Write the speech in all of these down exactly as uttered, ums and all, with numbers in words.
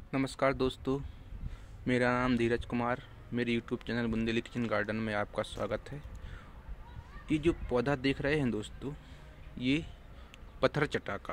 नमस्कार दोस्तों, मेरा नाम धीरज कुमार। मेरे YouTube channel Bundeli kitchen garden में आपका स्वागत है। ये जो पौधा देख रहे हैं दोस्तों, ये पत्थर चटा का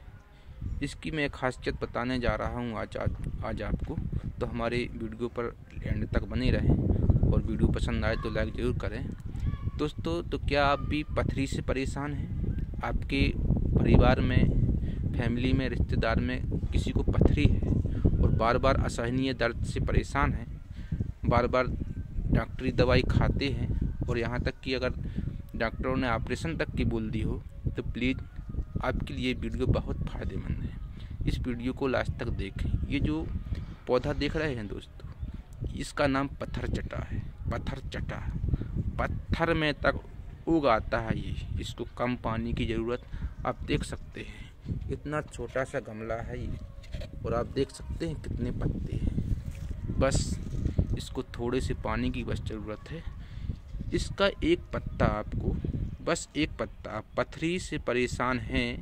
है। इसकी मैं खासियत बताने जा रहा हूँ आज आज आज आपको। तो हमारे वीडियो पर एंड तक बने रहें और वीडियो पसंद आए तो लाइक ज़रूर करें। दोस्तों, तो क्या आप भी पथरी से परेशान हैं? आपके परिवार में, फैमिली में, रिश्तेदार में किसी को पथरी है और बार बार असहनीय दर्द से परेशान हैं, बार बार डॉक्टरी दवाई खाते हैं और यहाँ तक कि अगर डॉक्टरों ने ऑपरेशन तक की बोल दी हो, तो प्लीज़ आपके लिए वीडियो बहुत फ़ायदेमंद है। इस वीडियो को लास्ट तक देखें। ये जो पौधा देख रहे हैं दोस्तों, इसका नाम पत्थर चटा है। पत्थर चटा पत्थर में तक उग आता है ये। इसको कम पानी की ज़रूरत, आप देख सकते हैं इतना छोटा सा गमला है ये, और आप देख सकते हैं कितने पत्ते हैं। बस इसको थोड़े से पानी की बस ज़रूरत है। इसका एक पत्ता आपको, बस एक पत्ता, आप पथरी से परेशान हैं,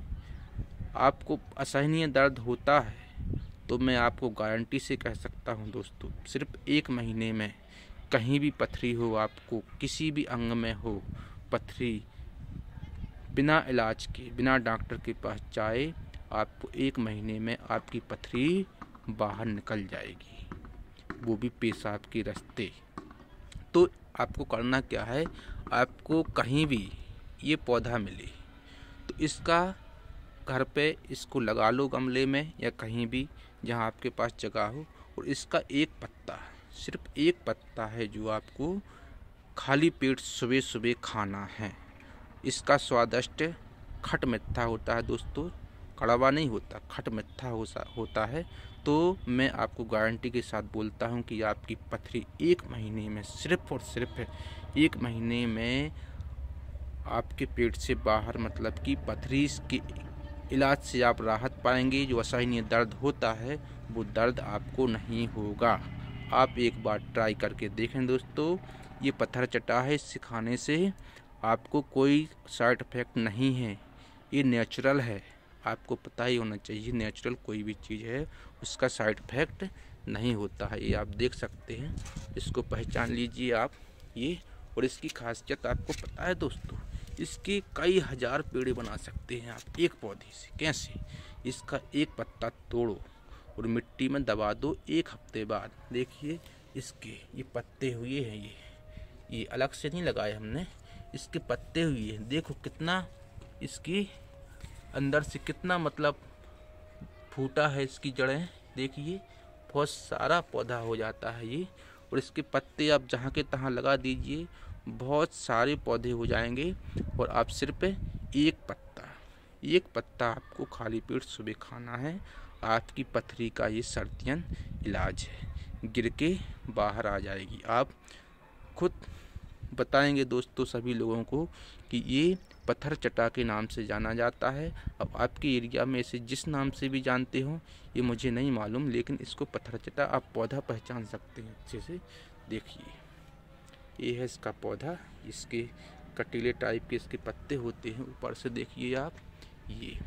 आपको असहनीय दर्द होता है, तो मैं आपको गारंटी से कह सकता हूं दोस्तों, सिर्फ एक महीने में कहीं भी पथरी हो, आपको किसी भी अंग में हो पथरी, बिना इलाज के, बिना डॉक्टर के पास जाए, आपको एक महीने में आपकी पथरी बाहर निकल जाएगी, वो भी पेशाब के रास्ते। तो आपको करना क्या है, आपको कहीं भी ये पौधा मिले तो इसका घर पे इसको लगा लो, गमले में या कहीं भी जहाँ आपके पास जगह हो, और इसका एक पत्ता, सिर्फ एक पत्ता है जो आपको खाली पेट सुबह सुबह खाना है। इसका स्वादिष्ट खट मिठा होता है दोस्तों, कड़वा नहीं होता, खट मिठा होता है। तो मैं आपको गारंटी के साथ बोलता हूं कि आपकी पथरी एक महीने में, सिर्फ और सिर्फ एक महीने में आपके पेट से बाहर, मतलब कि पथरी के इलाज से आप राहत पाएंगे। जो असहनीय दर्द होता है वो दर्द आपको नहीं होगा। आप एक बार ट्राई करके देखें दोस्तों। ये पत्थर चटा है, इससे खाने से आपको कोई साइड इफ़ेक्ट नहीं है, ये नेचुरल है। आपको पता ही होना चाहिए, नेचुरल कोई भी चीज़ है उसका साइड इफ़ेक्ट नहीं होता है। ये आप देख सकते हैं, इसको पहचान लीजिए आप ये। और इसकी खासियत आपको पता है दोस्तों, इसके कई हज़ार पेड़ बना सकते हैं आप एक पौधे से। कैसे? इसका एक पत्ता तोड़ो और मिट्टी में दबा दो, एक हफ्ते बाद देखिए इसके ये पत्ते हुए हैं। ये ये अलग से नहीं लगाए हमने, इसके पत्ते हुए हैं। देखो कितना इसकी अंदर से कितना मतलब फूटा है इसकी जड़ें, देखिए बहुत सारा पौधा हो जाता है ये। और इसके पत्ते आप जहाँ के तहाँ लगा दीजिए, बहुत सारे पौधे हो जाएंगे। और आप सिर्फ एक पत्ता, एक पत्ता आपको खाली पेट सुबह खाना है। आपकी पथरी का ये सर्दियन इलाज है, गिर के बाहर आ जाएगी। आप खुद बताएंगे दोस्तों सभी लोगों को कि ये पत्थर चटा के नाम से जाना जाता है। अब आपके एरिया में इसे जिस नाम से भी जानते हो, ये मुझे नहीं मालूम, लेकिन इसको पत्थर चटा आप पौधा पहचान सकते हैं अच्छे से। देखिए ये है इसका पौधा, इसके कटीले टाइप के इसके पत्ते होते हैं ऊपर से। देखिए आप, ये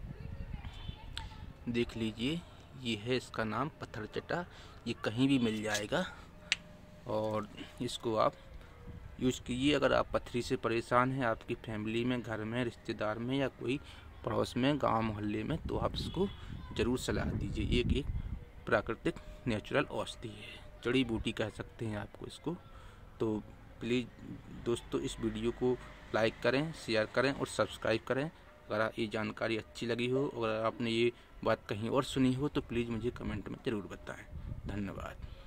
देख लीजिए, ये है इसका नाम पत्थर चटा। ये कहीं भी मिल जाएगा और इसको आप यूज़ कीजिए। अगर आप पथरी से परेशान हैं, आपकी फैमिली में, घर में, रिश्तेदार में या कोई पड़ोस में, गांव मोहल्ले में, तो आप इसको ज़रूर सलाह दीजिए। एक एक प्राकृतिक नेचुरल औषधि है, जड़ी बूटी कह सकते हैं आपको इसको। तो प्लीज़ दोस्तों इस वीडियो को लाइक करें, शेयर करें और सब्सक्राइब करें। अगर ये जानकारी अच्छी लगी हो, अगर आपने ये बात कहीं और सुनी हो, तो प्लीज़ मुझे कमेंट में ज़रूर बताएँ। धन्यवाद।